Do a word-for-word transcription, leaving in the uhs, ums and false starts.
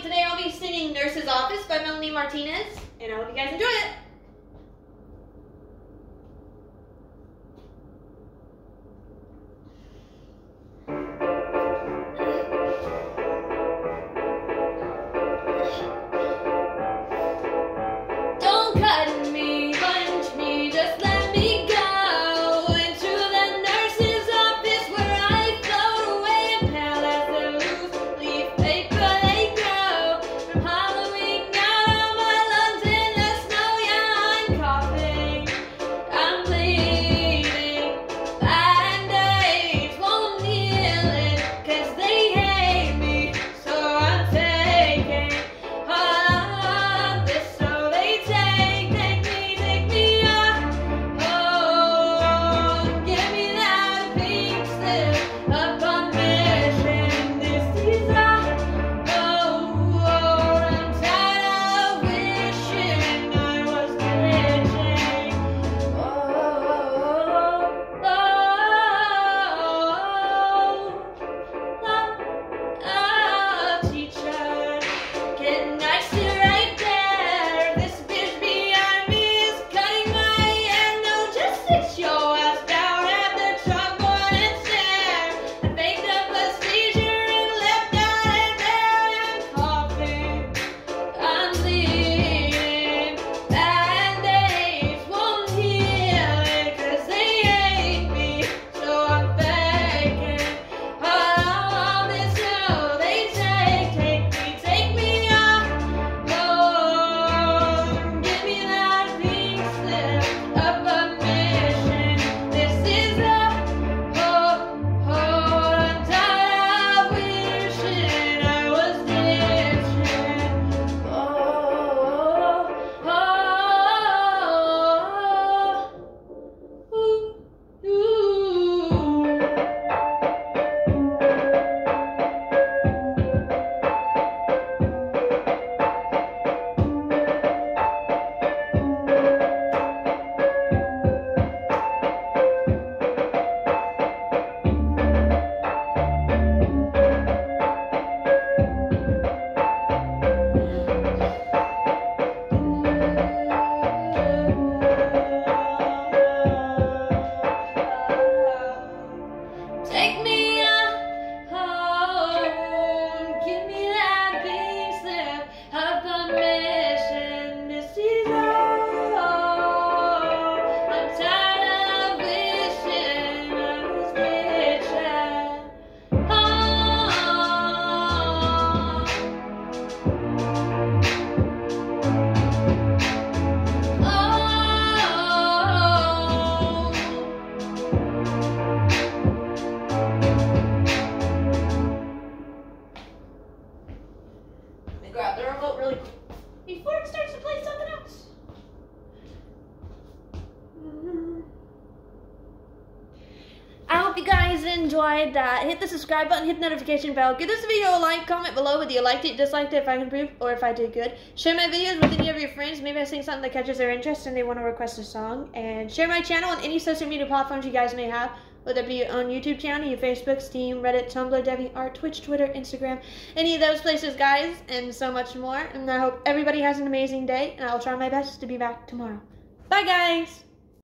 Today I'll be singing Nurse's Office by Melanie Martinez, and I hope you guys enjoy it. Don't cut me, punch me, just let me go into the nurse's office where I float away and pale as the loose leaf paper they grow. From hollowing out of my lungs in the snow, yeah, I'm coughing, I'm bleeding. Band-aids won't heal it, 'cause they hate me, so I'm taking all of this. So they take, take me, take me off. Oh, give me that pink slip of permission. This is all. Oh, oh, I'm tired of wishing I was glitching. Oh, oh, oh, oh, teacher, can I sit right there? This bitch behind me is cutting my hair. No, just sit your ass down at the chalkboard and stare. I faked up a seizure and left out and there. I'm coughing, I'm bleeding. Band-aids won't heal it, 'cause they hate me, so I'm faking all of this. So they take, take me, take me off. Oh, give me that pink slip of permission. This is a oh, oh, I'm tired of wishing I was ditching. Oh, oh, ooh, ooh. Take me out home, give me that pink slip of permission. This is all. I'm tired of wishing I was ditching. Oh, let me grab the remote really quick before it starts to play something else. I hope you guys enjoyed that. Hit the subscribe button, hit the notification bell. Give this video a like, comment below whether you liked it, disliked it, if I can improve, or if I did good. Share my videos with any of your friends. Maybe I sing something that catches their interest and they want to request a song. And share my channel on any social media platforms you guys may have, whether it be on YouTube channel, your Facebook, Steam, Reddit, Tumblr, DeviantArt, Twitch, Twitter, Instagram, any of those places, guys, and so much more. And I hope everybody has an amazing day, and I'll try my best to be back tomorrow. Bye, guys!